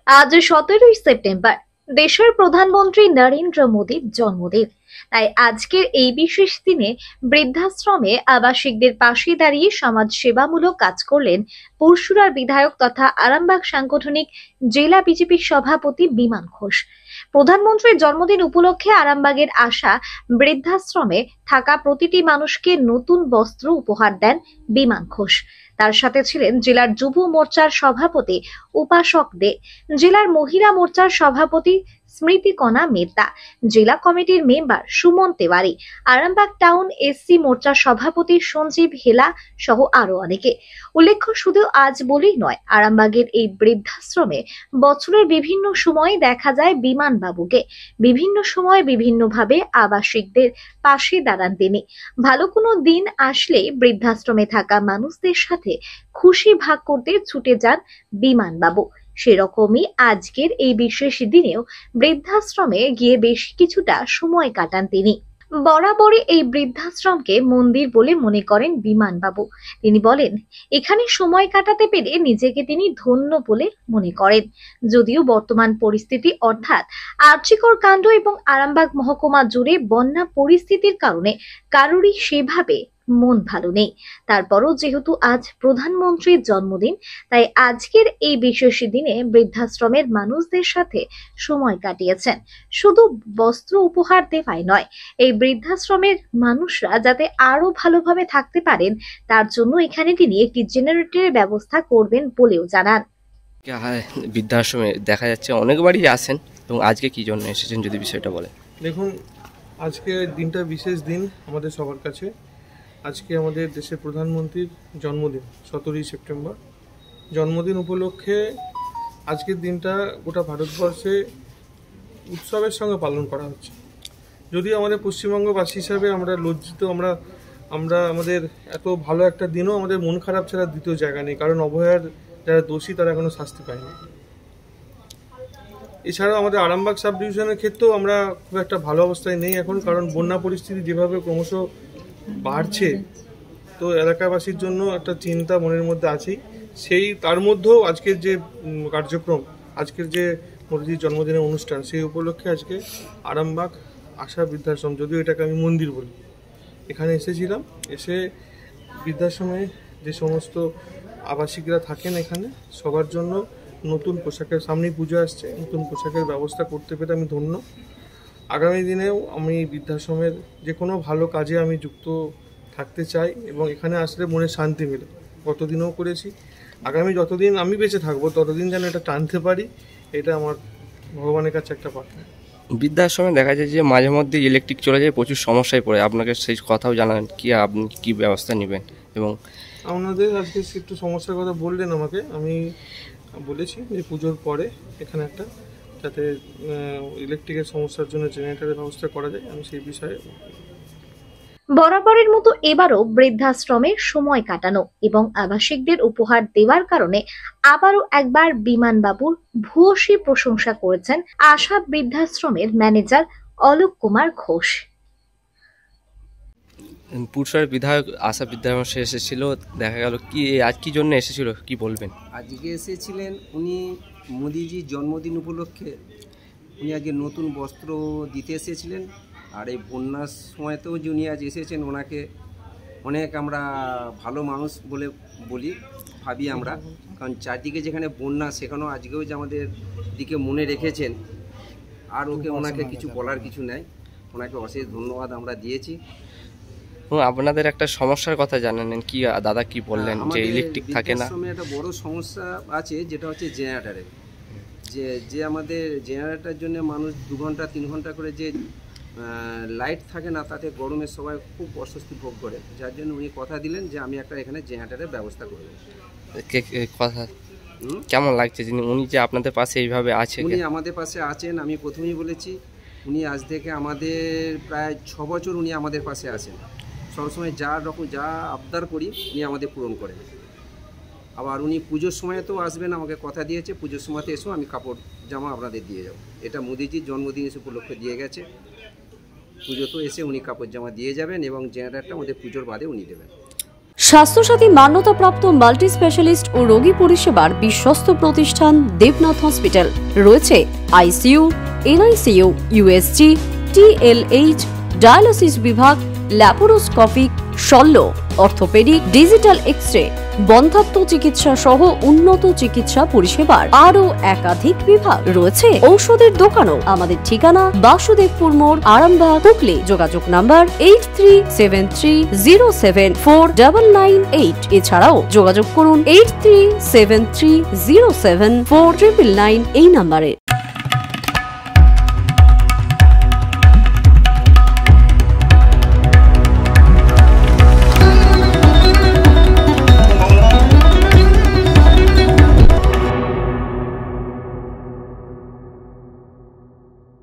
আজ 17ই সেপ্টেম্বর দেশের প্রধানমন্ত্রী নরেন্দ্র মোদীর জন্মদিন। তাই আজকের এই বিশেষ দিনে বৃদ্ধাশ্রমে আবাসিকদের পাশে দাঁড়িয়ে সমাজ সেবামূলক কাজ করলেন পরশুরার বিধায়ক তথা আরামবাগ সাংগঠনিক জেলা বিজেপির সভাপতি বিমান ঘোষ। প্রধানমন্ত্রীর জন্মদিন উপলক্ষে আরামবাগের আসা বৃদ্ধাশ্রমে থাকা প্রতিটি মানুষকে নতুন বস্ত্র উপহার দেন বিমান ঘোষ। তার সাথে ছিলেন জেলার যুব মোর্চার সভাপতি উপাসক দে, জেলার মহিলা মোর্চার সভাপতি স্মৃতিকণা মেত্তা, জেলা কমিটির member Suman Tewari, Arambagh town SC মোর্চার সভাপতি সঞ্জীব হেলা সহ আরো অনেকে। উল্লেখ্য, শুধু আজ বলেই নয়, আরামবাগের এই বৃদ্ধাশ্রমে বছরের বিভিন্ন সময়ে দেখা যায় বিমান বাবুকে। বিভিন্ন সময় বিভিন্নভাবে আবাসিকদের পাশে দাঁড়ান তিনি। ভালো কোনো দিন আসলে বৃদ্ধাশ্রমে থাকা মানুষদের সাথে খুশি ভাগ করতে ছুটে যান বিমান বাবু। সেরকমই আজকের এই বিশেষ দিনেও বৃদ্ধাশ্রমে গিয়ে বেশ কিছুটা সময় কাটান তিনি। বরাবরই এই বৃদ্ধাশ্রমকে মন্দির বলে মনে করেন বিমানবাবু। তিনি বলেন, এখানে সময় কাটাতে পেরে নিজেকে তিনি ধন্য বলে মনে করেন। যদিও বর্তমান পরিস্থিতি অর্থাৎ আর্চিকর কাণ্ড এবং আরামবাগ মহকুমা জুড়ে বন্যা পরিস্থিতির কারণে কারোরই সেভাবে মন ভালো নেই, তারপরও যেহেতু আজ প্রধানমন্ত্রীর জন্মদিন, তাই আজকের এই বিশেষ দিনে বৃদ্ধাশ্রমের মানুষদের সাথে সময় কাটিয়েছেন। শুধু বস্ত্র উপহার দেওয়াই নয়, এই বৃদ্ধাশ্রমের মানুষরা যাতে আরো ভালোভাবে থাকতে পারেন তার জন্য এখানে তিনি একটি জেনারেটরের ব্যবস্থা করবেন বলেও জানান। বৃদ্ধাশ্রমে দেখা যাচ্ছে অনেকবারই আসেন, এবং আজকে কি জন্য এসেছেন যদি বিষয়টা বলেন। দেখুন, আজকে দিনটা বিশেষ দিন আমাদের সবার কাছে। আজকে আমাদের দেশের প্রধানমন্ত্রীর জন্মদিন 17ই সেপ্টেম্বর। জন্মদিন উপলক্ষে আজকের দিনটা গোটা ভারতবর্ষে উৎসবের সঙ্গে পালন করা হচ্ছে। যদিও আমাদের পশ্চিমবঙ্গবাসী হিসাবে আমরা লজ্জিত, আমরা আমাদের এত ভালো একটা দিনও আমাদের মন খারাপ ছাড়া দ্বিতীয় জায়গা নেই, কারণ অভয়ার যারা দোষী তারা এখনো শাস্তি পায়নি। এছাড়াও আমাদের আরামবাগ সাব ডিভিশনের ক্ষেত্রেও আমরা খুব একটা ভালো অবস্থায় নেই এখন, কারণ বন্যা পরিস্থিতি যেভাবে ক্রমশ বাড়ছে, তো এলাকাবাসীর জন্য একটা চিন্তা মনের মধ্যে আছেই। তার মধ্যেও আজকের যে কার্যক্রম, আজকের যে মোদিজির জন্মদিনের অনুষ্ঠান, সেই উপলক্ষে আজকে আরামবাগ আশা বৃদ্ধাশ্রম, যদিও এটাকে আমি মন্দির বলি, এখানে এসেছিলাম। এসে বৃদ্ধাশ্রমে যে সমস্ত আবাসিকরা থাকেন এখানে সবার জন্য নতুন পোশাকের, সামনেই পুজো আসছে, নতুন পোশাকের ব্যবস্থা করতে পেরে আমি ধন্য। আগামী দিনেও আমি বৃদ্ধাশ্রমের যে কোনো ভালো কাজে আমি যুক্ত থাকতে চাই, এবং এখানে আসলে মনে শান্তি মেলে। গতদিনও করেছি, আগামী যতদিন আমি বেঁচে থাকবো ততদিন যেন এটা টানতে পারি, এটা আমার ভগবানের কাছে একটা প্রার্থনা। বৃদ্ধাশ্রমে দেখা যায় যে মাঝে মধ্যে ইলেকট্রিক চলে যায়, প্রচুর সমস্যায় পড়ে, আপনাকে সেই কথাও জানালেন কি, আপনি কি ব্যবস্থা নেবেন? এবং আপনাদের আজকে একটু সমস্যার কথা বললেন আমাকে, আমি বলেছি যে পুজোর পরে এখানে একটা যাতে ইলেকট্রিকের সমস্যার জন্য জেনারেটরের ব্যবস্থা করা যায়, আমি সেই বিষয়ে। বরাবরের মতো এবারও বৃদ্ধাশ্রমে সময় কাটানো এবং আবাসিকদের উপহার দেওয়ার কারণে আবারও একবার বিমানবাবুর ভূয়সী প্রশংসা করেছেন আশা বৃদ্ধাশ্রমের ম্যানেজার অলোক কুমার ঘোষ। পুরসরের বিধায়ক আশা বৃদ্ধাশ্রমে এসেছিল, দেখা গেল কি আজ কি জন্য এসেছিল, কি বলবেন? আজকে এসেছিলেন উনি মোদিজির জন্মদিন উপলক্ষে। উনি আজকে নতুন বস্ত্র দিতে এসেছিলেন, আর এই বন্যার সময়তেও যে উনি আজ এসেছেন, ওনাকে অনেক আমরা ভালো মানুষ বলে ভাবি আমরা, কারণ চারদিকে যেখানে বন্যা সেখানেও আজকেও যে আমাদের দিকে মনে রেখেছেন, আর ওনাকে কিছু বলার কিছু নেই। ওনাকে অশেষ ধন্যবাদ আমরা দিয়েছি। আপনাদের একটা সমস্যার কথা জানালেন, কি দাদা কি বললেন যে ইলেকট্রিক থাকে না? একটা বড় সমস্যা আছে, যেটা হচ্ছে জেনারেটরের। যে আমাদের জেনারেটরের জন্য মানুষ 2 ঘন্টা 3 ঘন্টা করে যে লাইট থাকে না, তাতে গরমে সবাই খুব অস্বস্তি ভোগ করে, যার জন্য উনি কথা দিলেন যে আমি একটা এখানে জেনারেটরের ব্যবস্থা করব। কথা কেমন লাগছে উনি যে আপনাদের পাশে এইভাবে আছে? উনি আমাদের পাশে আছেন, আমি প্রথমেই বলেছি। উনি আজ থেকে আমাদের প্রায় 6 বছর উনি আমাদের পাশে আছেন। সবসময় যা আবদার করি উনি আমাদের পূরণ করেন। আবার উনি পুজোর সময় তো আসবেন, আমাকে কথা দিয়েছে পুজোর সময়তে এসো আমি কাপড় জামা আপনাদের দিয়ে যাবো। এটা মোদিজির জন্মদিন উপলক্ষে দিয়ে গেছে। পুজো তো এসে উনি কাপড় জামা দিয়ে যাবেন, এবং জেনারেটরটা আমাদের পুজোর বাদে উনি দেবেন। স্বাস্থ্যসাথী মান্যতাপ্রাপ্ত মাল্টি স্পেশালিস্ট ও রোগী পরিষেবার বিশ্বস্ত প্রতিষ্ঠান দেবনাথ হসপিটাল। রয়েছে ICU, NICU, USG, TLH, dialysis বিভাগ, ল্যাপারোস্কোপিক, শল্য, অর্থোপেডিক, ডিজিটাল এক্স-রে, বন্ধ্যাত্ব চিকিৎসা সহ উন্নত চিকিৎসা পরিষেবার আরও একাধিক বিভাগ। রয়েছে ঔষধের দোকানও। আমাদের ঠিকানা বাসুদেবপুর মোড়, আরামবাগ, হুগলি। যোগাযোগ নাম্বার 8373074998। এছাড়াও যোগাযোগ করুন 8373074999 এই নাম্বারে।